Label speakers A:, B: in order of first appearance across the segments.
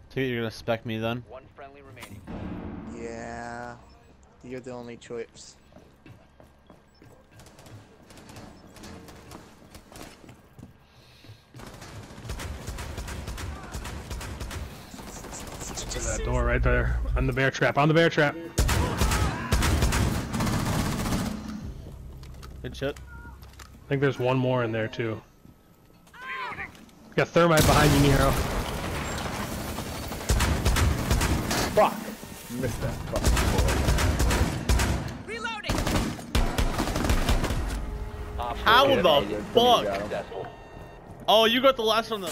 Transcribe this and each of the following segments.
A: So you're gonna spec me then?
B: One friendly remaining.
C: Yeah, you're the only choice.
D: To that door right there. On the bear trap. On the bear trap.
A: Good shit.
D: I think there's one more in there too. Got thermite behind you, Nero.
E: Fuck! Missed that fucking
B: Reloading.
A: How the fuck?
B: Successful.
A: Oh, you got the last one though.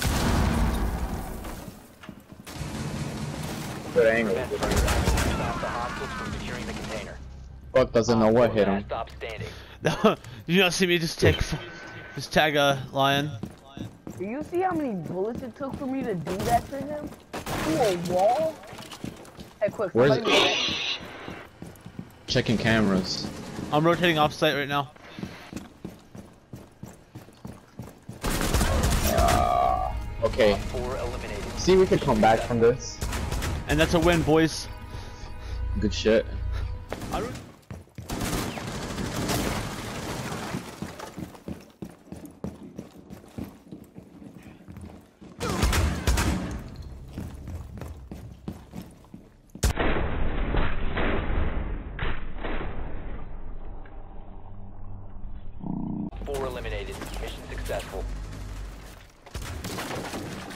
E: good angle.
B: Prevent further action. Stop the hostiles from securing the container.
E: Fuck doesn't know what hit him.
B: Stop standing.
A: Did you not see me just tag a lion?
F: Do you see how many bullets it took for me to do that to him? Through a wall? Hey, quick,
E: Where's
F: somebody
E: it? Checking cameras.
A: I'm rotating off site right now.
E: Okay.
B: 4 eliminated.
E: See, we could come back from this.
A: And that's a win, boys.
E: Good shit.
B: Four eliminated. Mission successful.